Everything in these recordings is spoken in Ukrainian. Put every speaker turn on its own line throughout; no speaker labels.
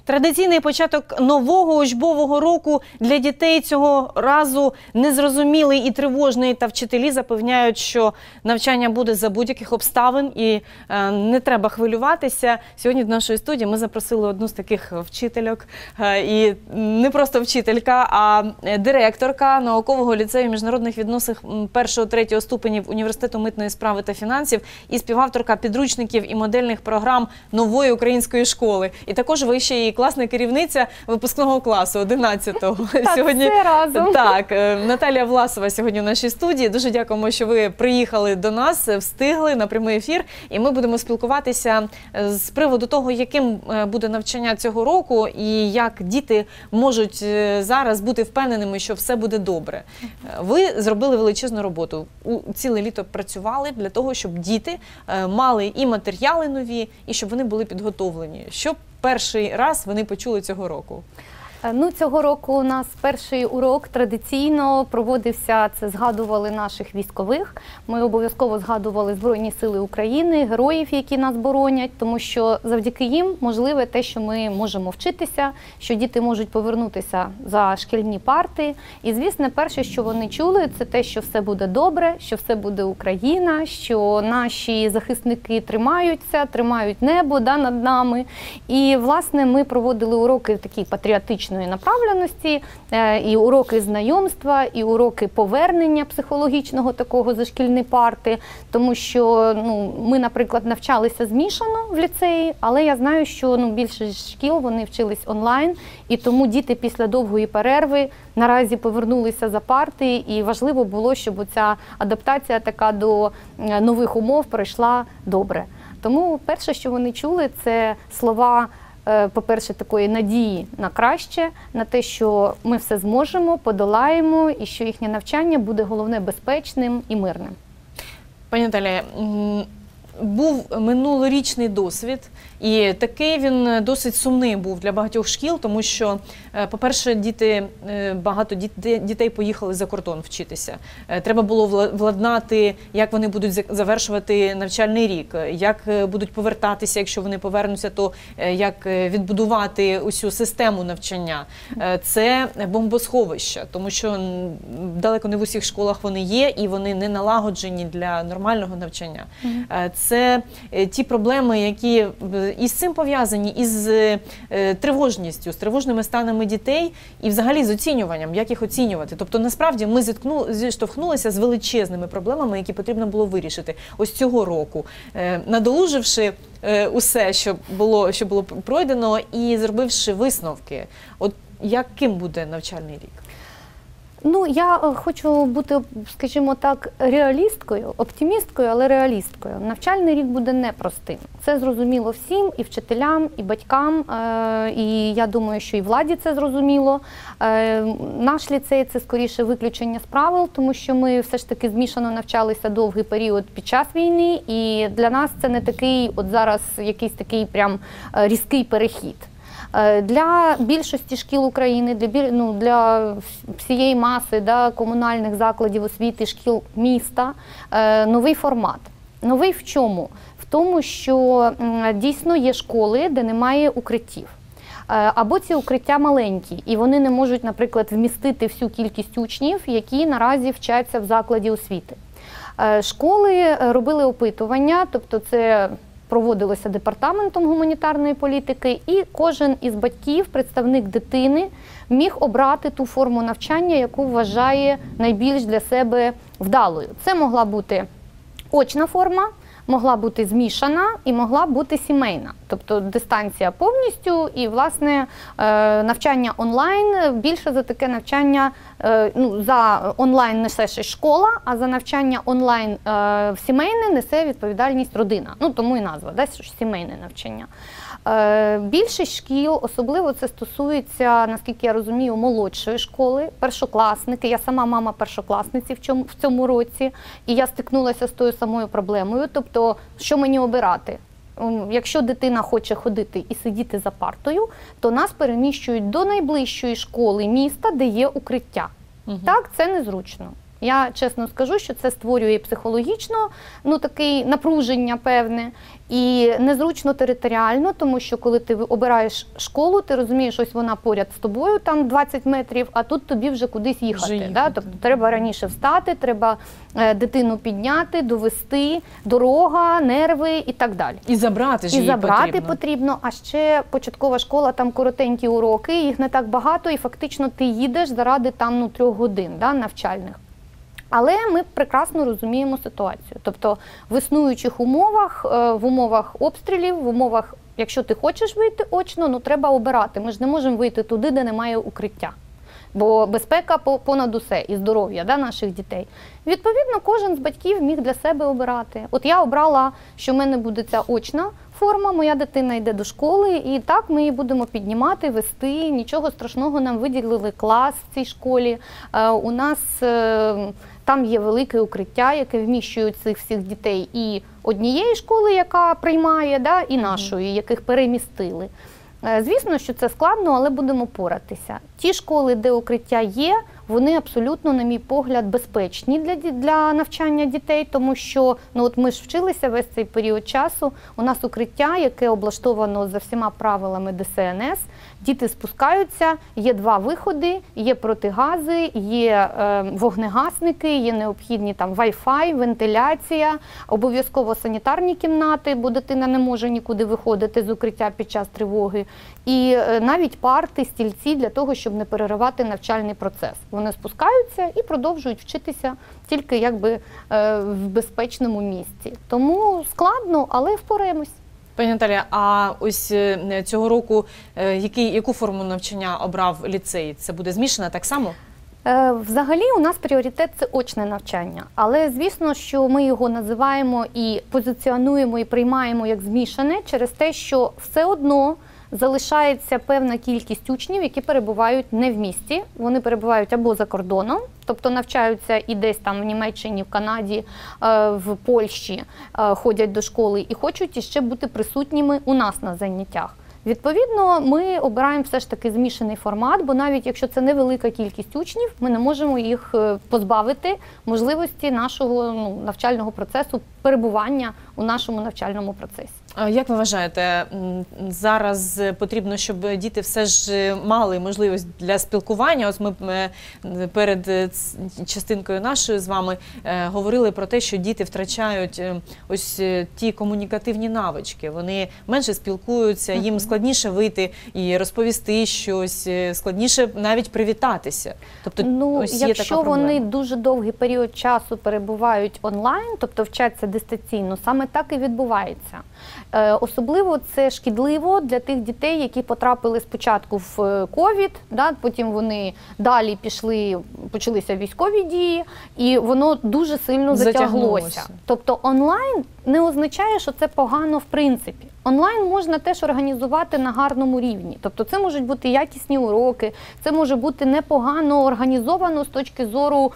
Традиційний початок нового учбового року для дітей цього разу незрозумілий і тривожний, та вчителі запевняють, що навчання буде за будь-яких обставин і не треба хвилюватися. Сьогодні в нашій студії ми запросили одну з таких вчительок, і не просто вчителька, а директорка наукового ліцею міжнародних відносин 1-3 ступенів Університету митної справи та фінансів і співавторка підручників і модельних програм нової української школи. І також ви ще і класна керівниця випускного класу 11-го.
Так, сьогодні все разом.
Так, Наталія Власова сьогодні в нашій студії. Дуже дякуємо, що ви приїхали до нас, встигли на прямий ефір. І ми будемо спілкуватися з приводу того, яким буде навчання цього року і як діти можуть зараз бути впевненими, що все буде добре. Ви зробили величезну роботу. Ціле літо працювали для того, щоб діти мали і матеріали нові, і щоб вони були підготовлені. Що перший раз вони почули цього року?
Ну, цього року у нас перший урок традиційно проводився, це згадували наших військових. Ми обов'язково згадували Збройні Сили України, героїв, які нас боронять, тому що завдяки їм можливе те, що ми можемо вчитися, що діти можуть повернутися за шкільні парти. І, звісно, перше, що вони чули, це те, що все буде добре, що все буде Україна, що наші захисники тримаються, тримають небо над нами. І, власне, ми проводили уроки такій патріотичній направленості, і уроки знайомства, і уроки повернення психологічного такого за шкільні парти, тому що ми, наприклад, навчалися змішано в ліцеї, але я знаю, що більшість шкіл вони вчились онлайн, і тому діти після довгої перерви наразі повернулися за парти, і важливо було, щоб ця адаптація така до нових умов пройшла добре. Тому перше, що вони чули, це слова, по-перше, такої надії на краще, на те, що ми все зможемо, подолаємо, і що їхнє навчання буде, головне, безпечним і мирним.
Пані Наталія, був минулорічний досвід, і такий він досить сумний був для багатьох шкіл, тому що, по-перше, багато дітей поїхали за кордон вчитися. Треба було владнати, як вони будуть завершувати навчальний рік, як будуть повертатися, якщо вони повернуться, то як відбудувати усю систему навчання. Це бомбосховища, тому що далеко не в усіх школах вони є, і вони не налагоджені для нормального навчання. Це ті проблеми, які із цим пов'язані, із тривожністю, з тривожними станами дітей і взагалі з оцінюванням, як їх оцінювати. Тобто, насправді, ми зіштовхнулися з величезними проблемами, які потрібно було вирішити ось цього року, надолуживши усе, що було пройдено, і зробивши висновки. От яким буде навчальний рік?
Ну, я хочу бути, скажімо так, реалісткою, оптимісткою, але реалісткою. Навчальний рік буде непростим. Це зрозуміло всім, і вчителям, і батькам, і я думаю, що і владі це зрозуміло. Наш ліцей – це скоріше виключення з правил, тому що ми все ж таки змішано навчалися довгий період під час війни, і для нас це не такий, от зараз якийсь такий прям різкий перехід. Для більшості шкіл України, для всієї маси комунальних закладів освіти, шкіл міста новий формат. Новий в чому? В тому, що дійсно є школи, де немає укриттів. Або ці укриття маленькі, і вони не можуть, наприклад, вмістити всю кількість учнів, які наразі вчаться в закладі освіти. Школи робили опитування, тобто це проводилося департаментом гуманітарної політики, і кожен із батьків, представник дитини, міг обрати ту форму навчання, яку вважає найбільш для себе вдалою. Це могла бути очна форма, могла бути змішана і могла бути сімейна. Тобто дистанція повністю і, власне, навчання онлайн. Більше за таке навчання, за онлайн несе ще школа, а за навчання онлайн сімейне несе відповідальність родина. Тому і назва, сімейне навчання. Більшість шкіл, особливо це стосується, наскільки я розумію, молодшої школи, першокласники. Я сама мама першокласниці в цьому році, і я стикнулася з тою самою проблемою. Тобто, що мені обирати? Якщо дитина хоче ходити і сидіти за партою, то нас переміщують до найближчої школи міста, де є укриття. Так, це незручно. Я чесно скажу, що це створює психологічно, таке напруження певне, і незручно територіально, тому що коли ти обираєш школу, ти розумієш, ось вона поряд з тобою, там 20 метрів, а тут тобі вже кудись їхати. Да? Тобто треба раніше встати, треба дитину підняти, довести, дорога, нерви і так далі.
І забрати ж її
потрібно. А ще початкова школа, там коротенькі уроки, їх не так багато, і фактично ти їдеш заради 3 годин навчальних. Але ми прекрасно розуміємо ситуацію. Тобто в існуючих умовах, в умовах обстрілів, в умовах, якщо ти хочеш вийти очно, треба обирати. Ми ж не можемо вийти туди, де немає укриття. Бо безпека понад усе і здоров'я наших дітей. Відповідно, кожен з батьків міг для себе обирати. От я обрала, що в мене буде ця очна форма, моя дитина йде до школи, і так ми її будемо піднімати, вести. Нічого страшного, нам виділили клас в цій школі. У нас там є велике укриття, яке вміщує цих всіх дітей і однієї школи, яка приймає, і нашої, яких перемістили. Звісно, що це складно, але будемо поратися. Ті школи, де укриття є, вони абсолютно, на мій погляд, безпечні для навчання дітей, тому що ми ж вчилися весь цей період часу. У нас укриття, яке облаштовано за всіма правилами ДСНС. Діти спускаються, є 2 виходи, є протигази, є вогнегасники, є необхідні Wi-Fi, вентиляція, обов'язково санітарні кімнати, бо дитина не може нікуди виходити з укриття під час тривоги. І навіть парти, стільці для того, щоб не переривати навчальний процес. Вони спускаються і продовжують вчитися тільки в безпечному місці. Тому складно, але впораємось.
Пані Наталія, а ось цього року яку форму навчання обрав ліцей? Це буде змішане так само?
Взагалі у нас пріоритет – це очне навчання. Але, звісно, що ми його називаємо і позиціонуємо, і приймаємо як змішане через те, що все одно залишається певна кількість учнів, які перебувають не в місті. Вони перебувають або за кордоном, тобто навчаються і десь в Німеччині, в Канаді, в Польщі, ходять до школи і хочуть іще бути присутніми у нас на заняттях. Відповідно, ми обираємо все ж таки змішаний формат, бо навіть якщо це невелика кількість учнів, ми не можемо їх позбавити можливості нашого навчального процесу, перебування у нашому навчальному процесі.
Як ви вважаєте, зараз потрібно, щоб діти все ж мали можливість для спілкування? Ось ми перед частинкою нашою з вами говорили про те, що діти втрачають ось ті комунікативні навички. Вони менше спілкуються, їм складніше вийти і розповісти щось, складніше навіть привітатися. Тобто, ось є така
якщо
проблема.
вони дуже довгий період часу перебувають онлайн, тобто вчаться дистанційно, саме так і відбувається. Особливо це шкідливо для тих дітей, які потрапили спочатку в ковід, потім вони далі почалися військові дії, і воно дуже сильно затяглося. Тобто онлайн не означає, що це погано в принципі. Онлайн можна теж організувати на гарному рівні. Тобто це можуть бути якісні уроки, це може бути непогано організовано з точки зору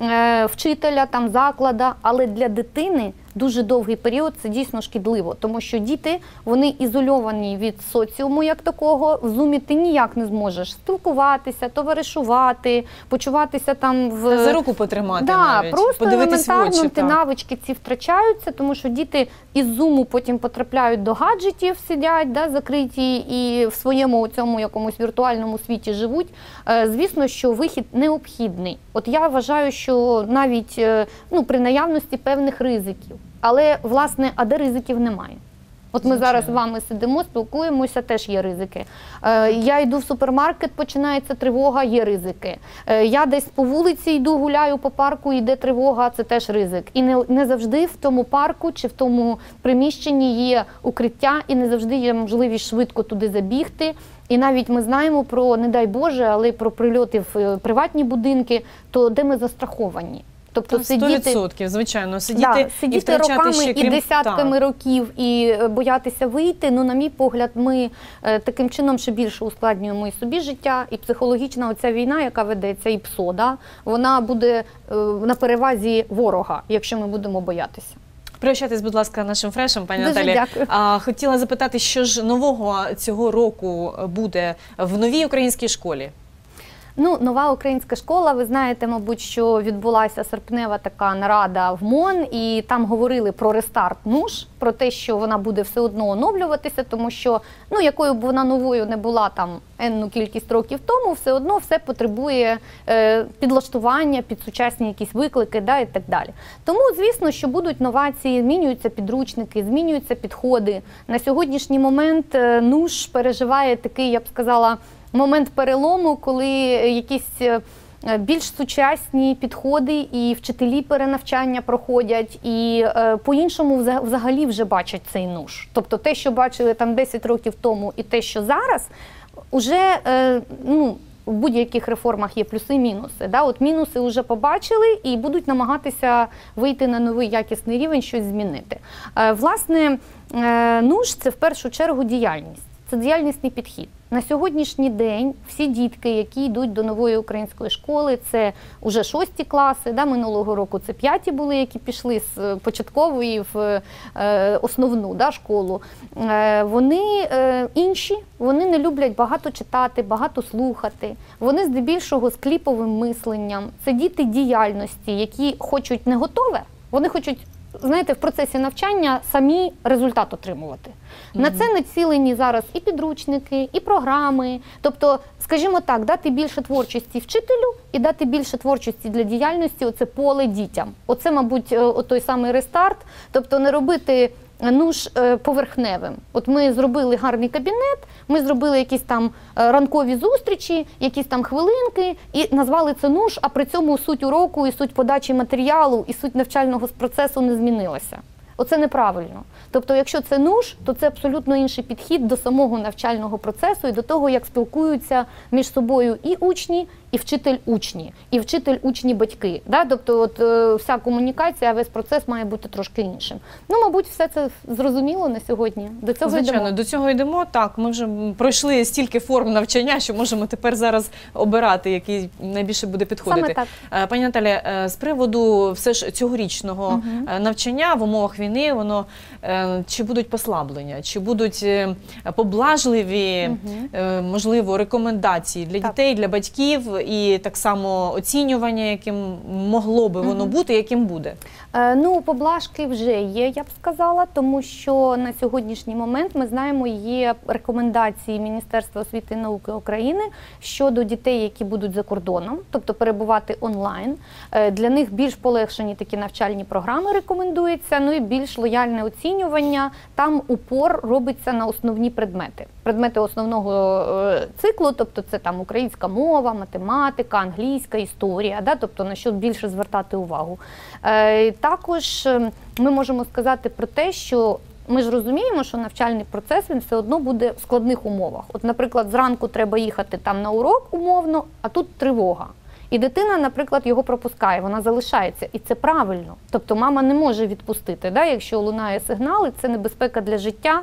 вчителя, заклада, але для дитини дуже довгий період це дійсно шкідливо, тому що діти, вони ізольовані від соціуму як такого, в Zoom ти ніяк не зможеш спілкуватися, товаришувати, почуватися
за руку потримати навіть,
просто
подивитись в очі.
Ті навички ці втрачаються, тому що діти із Zoom потім потрапляють до гаджетів, сидять, закриті і в своєму цьому якомусь віртуальному світі живуть. Звісно, що вихід необхідний. От я вважаю, що навіть при наявності певних ризиків. Але, власне, а де ризиків немає? От ми зараз з вами сидимо, спілкуємося, теж є ризики. Я йду в супермаркет, починається тривога, є ризики. Я десь по вулиці йду, гуляю по парку, йде тривога, це теж ризик. І не завжди в тому парку чи в тому приміщенні є укриття, і не завжди є можливість швидко туди забігти. І навіть ми знаємо про, не дай Боже, але про прильоти в приватні будинки, то де ми застраховані.
Тобто 100%, звичайно, сидіти і втрачати
роками
ще
і десятками років і боятися вийти, на мій погляд, ми таким чином ще більше ускладнюємо і собі життя, і психологічна оця війна, яка ведеться, і ПСО, вона буде на перевазі ворога, якщо ми будемо боятися.
Прощайтесь, будь ласка, нашим фрешем, пані
Дуже
Наталі.
дякую.
Хотіла запитати, що ж нового цього року буде в новій українській школі?
Ну, нова українська школа, ви знаєте, мабуть, що відбулася серпнева така нарада в МОН, і там говорили про рестарт НУШ, про те, що вона буде все одно оновлюватися, тому що, ну, якою б вона новою не була там енну кількість років тому, все одно все потребує підлаштування під сучасні якісь виклики, да, і так далі. Тому, звісно, що будуть новації, змінюються підручники, змінюються підходи. На сьогоднішній момент НУШ переживає такий, я б сказала, момент перелому, коли якісь більш сучасні підходи і вчителі перенавчання проходять, і по-іншому взагалі вже бачать цей НУШ. Тобто те, що бачили там 10 років тому, і те, що зараз, уже, ну, в будь-яких реформах є плюси і мінуси. Да? От мінуси вже побачили і будуть намагатися вийти на новий якісний рівень, щось змінити. Власне, НУШ – це в першу чергу діяльність. Це діяльнісний підхід. На сьогоднішній день всі дітки, які йдуть до нової української школи, це вже 6 класи, да, минулого року це 5 були, які пішли з початкової в основну, да, школу. Вони інші, вони не люблять багато читати, багато слухати. Вони здебільшого з кліповим мисленням. Це діти діяльності, які хочуть не готове, вони хочуть, знаєте, в процесі навчання самі результат отримувати. На це націлені зараз і підручники, і програми. Тобто, скажімо так, дати більше творчості вчителю і дати більше творчості для діяльності, оце поле дітям. Оце, мабуть, той самий рестарт. Тобто не робити НУШ поверхневим. От ми зробили гарний кабінет, ми зробили якісь там ранкові зустрічі, якісь там хвилинки і назвали це НУШ, а при цьому суть уроку і суть подачі матеріалу і суть навчального процесу не змінилася. Оце неправильно. Тобто, якщо це НУШ, то це абсолютно інший підхід до самого навчального процесу і до того, як спілкуються між собою і учні, і вчитель-учні, і вчитель-учні-батьки. Да? Тобто, от, вся комунікація, весь процес має бути трошки іншим. Ну, мабуть, все це зрозуміло на сьогодні. До цього
Звичайно,
йдемо.
до цього йдемо. Так, ми вже пройшли стільки форм навчання, що можемо тепер зараз обирати, який найбільше буде підходити.
Саме так.
Пані Наталі, з приводу все ж цьогорічного навчання в умовах війни, воно чи будуть послаблення, чи будуть поблажливі, можливо, рекомендації для дітей, для батьків, і так само оцінювання, яким могло би воно бути, яким буде?
Ну, поблажки вже є, я б сказала, тому що на сьогоднішній момент, ми знаємо, є рекомендації Міністерства освіти і науки України щодо дітей, які будуть за кордоном, тобто перебувати онлайн. Для них більш полегшені такі навчальні програми рекомендуються, ну і більш лояльне оцінювання. Там упор робиться на основні предмети. Предмети основного циклу, тобто це там українська мова, математика, англійська, історія, да? Тобто на що більше звертати увагу. Також ми можемо сказати про те, що ми ж розуміємо, що навчальний процес, він все одно буде в складних умовах. От, наприклад, зранку треба їхати там на урок умовно, а тут тривога. І дитина, наприклад, його пропускає, вона залишається. І це правильно. Тобто мама не може відпустити. Да? Якщо лунає сигнал, це небезпека для життя,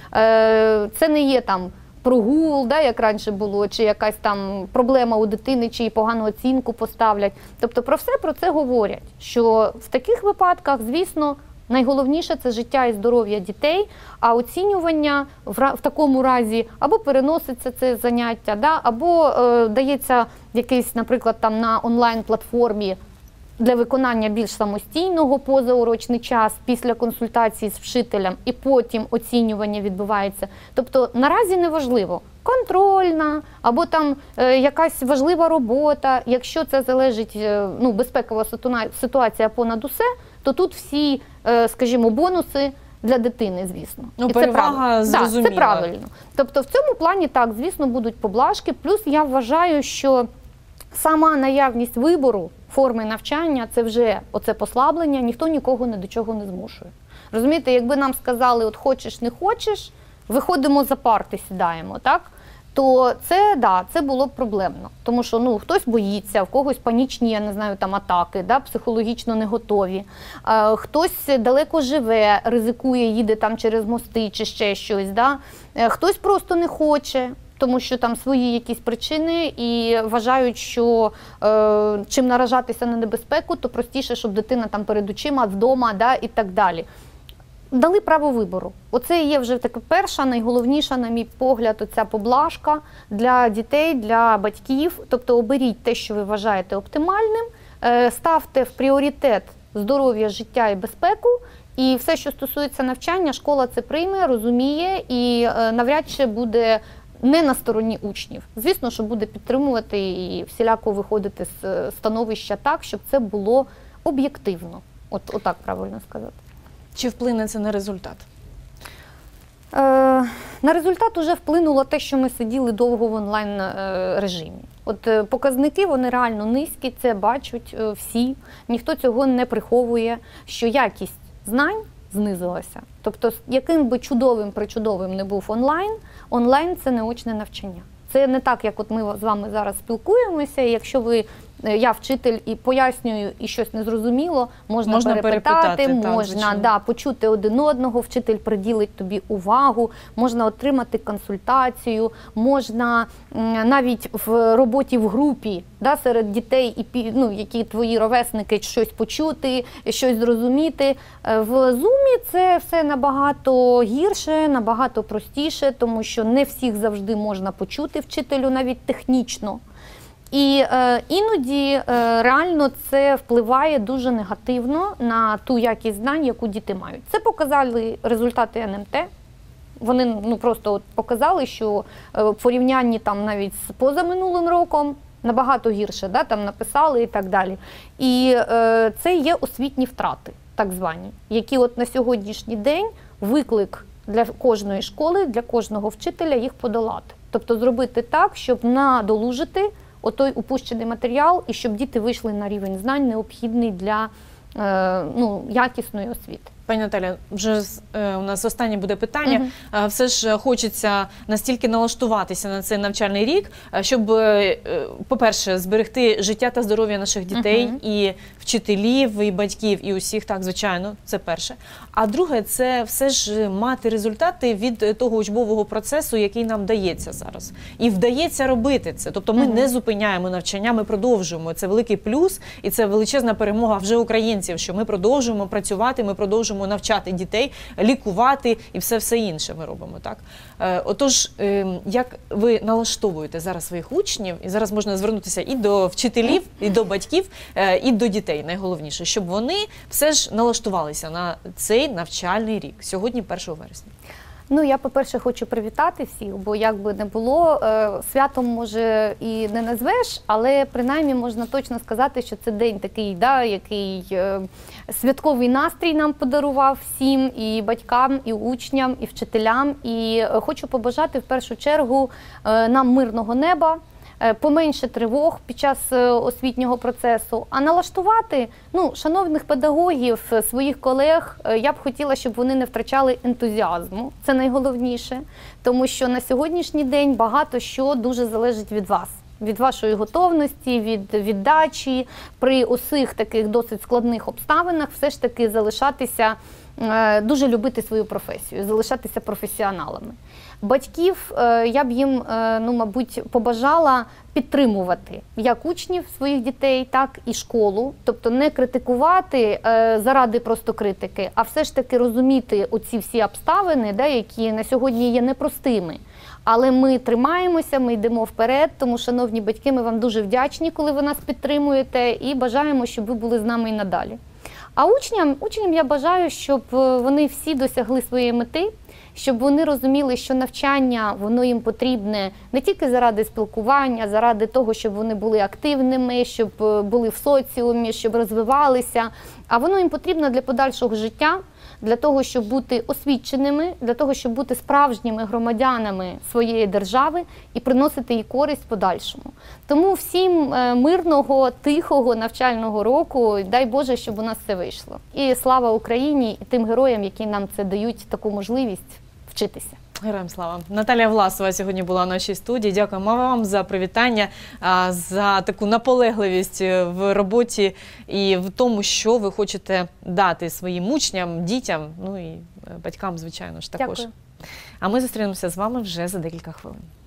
це не є там прогул, да, як раніше було, чи якась там проблема у дитини, чи їй погану оцінку поставлять. Тобто про це говорять, що в таких випадках, звісно, найголовніше – це життя і здоров'я дітей, а оцінювання в такому разі або переноситься це заняття, да, або дається якийсь, наприклад, там на онлайн-платформі для виконання більш самостійного позаурочний час після консультації з вчителем, і потім оцінювання відбувається. Тобто наразі не важливо, контрольна або там якась важлива робота. Якщо це залежить, ну, безпекова ситуація понад усе, то тут всі, скажімо, бонуси для дитини, звісно.
Ну,
і
перевага зрозуміла.
це правильно. Тобто в цьому плані, так, звісно, будуть поблажки. Плюс я вважаю, що сама наявність вибору форми навчання – це вже оце послаблення, ніхто нікого ні до чого не змушує. Розумієте, якби нам сказали, от хочеш, не хочеш, виходимо за парти, сідаємо, так? То це, да, це було б проблемно. Тому що, ну, хтось боїться, в когось панічні, я не знаю, там атаки, да, психологічно не готові. Хтось далеко живе, ризикує, їде там через мости чи ще щось, да. Хтось просто не хоче, тому що там свої якісь причини і вважають, що чим наражатися на небезпеку, то простіше, щоб дитина там перед очима, вдома, да, і так далі. дали право вибору. Оце є вже така перша, найголовніша, на мій погляд, оця поблажка для дітей, для батьків. Тобто оберіть те, що ви вважаєте оптимальним, ставте в пріоритет здоров'я, життя і безпеку, і все, що стосується навчання, школа це прийме, розуміє і навряд чи буде не на стороні учнів. Звісно, що буде підтримувати і всіляко виходити з становища так, щоб це було об'єктивно. Отак правильно сказати.
Чи вплине це на результат?
На результат уже вплинуло те, що ми сиділи довго в онлайн режимі. Показники, вони реально низькі, це бачать всі, ніхто цього не приховує, що якість знань знизилася. Тобто, яким би чудовим-причудовим не був онлайн – це не очне навчання. Це не так, як ми з вами зараз спілкуємося, і якщо я вчитель і пояснюю, і щось незрозуміло, можна перепитати, можна почути один одного, вчитель приділить тобі увагу, можна отримати консультацію, можна навіть в роботі в групі серед дітей, які твої ровесники, щось почути, щось зрозуміти. В Zoom це все набагато гірше, набагато простіше, тому що не всіх завжди можна почути вчителю, навіть технічно. І іноді реально це впливає дуже негативно на ту якість знань, яку діти мають. Це показали результати НМТ. Вони просто показали, що в порівнянні навіть з позаминулим роком набагато гірше там написали і так далі. І це є освітні втрати, так звані, які на сьогоднішній день виклик для кожної школи, для кожного вчителя їх подолати. Тобто зробити так, щоб надолужити той упущений матеріал, і щоб діти вийшли на рівень знань, необхідний для якісної освіти.
Пані Наталя, вже у нас останнє буде питання. Все ж хочеться настільки налаштуватися на цей навчальний рік, щоб, по-перше, зберегти життя та здоров'я наших дітей, і вчителів, і батьків, і усіх, так, звичайно, це перше. А друге, це все ж мати результати від того учбового процесу, який нам дається зараз. І вдається робити це. Тобто ми не зупиняємо навчання, ми продовжуємо. Це великий плюс, і це величезна перемога вже українців, що ми продовжуємо працювати, ми продовжуємо навчати дітей, лікувати і все інше ми робимо, так? Отож, як ви налаштовуєте зараз своїх учнів, і зараз можна звернутися і до вчителів, і до батьків, і до дітей, найголовніше, щоб вони все ж налаштувалися на цей навчальний рік, сьогодні 1 вересня?
Я, по-перше, хочу привітати всіх, бо як би не було, святом, може, і не назвеш, але принаймні можна точно сказати, що це день такий, який святковий настрій нам подарував всім, і батькам, і учням, і вчителям. І хочу побажати в першу чергу нам мирного неба, поменше тривог під час освітнього процесу, а налаштувати шановних педагогів, своїх колег, я б хотіла, щоб вони не втрачали ентузіазму, це найголовніше, тому що на сьогоднішній день багато що дуже залежить від вас. Від вашої готовності, від віддачі, при усіх таких досить складних обставинах все ж таки залишатися, дуже любити свою професію, залишатися професіоналами. Батьків я б їм, мабуть, побажала підтримувати як учнів своїх дітей, так і школу. Тобто не критикувати заради просто критики, а все ж таки розуміти оці всі обставини, які на сьогодні є непростими. Але ми тримаємося, ми йдемо вперед, тому, шановні батьки, ми вам дуже вдячні, коли ви нас підтримуєте, і бажаємо, щоб ви були з нами і надалі. А учням я бажаю, щоб вони всі досягли своєї мети, щоб вони розуміли, що навчання, воно їм потрібне не тільки заради спілкування, заради того, щоб вони були активними, щоб були в соціумі, щоб розвивалися, а воно їм потрібно для подальшого життя, для того, щоб бути освіченими, для того, щоб бути справжніми громадянами своєї держави і приносити їй користь в подальшому. Тому всім мирного, тихого навчального року, дай Боже, щоб у нас все вийшло. І слава Україні, і тим героям, які нам це дають таку можливість вчитися.
Героям слава. Наталія Власова сьогодні була в нашій студії. Дякуємо вам за привітання, за таку наполегливість в роботі і в тому, що ви хочете дати своїм учням, дітям, і батькам, звичайно ж, також.
Дякую.
А ми зустрінемося з вами вже за декілька хвилин.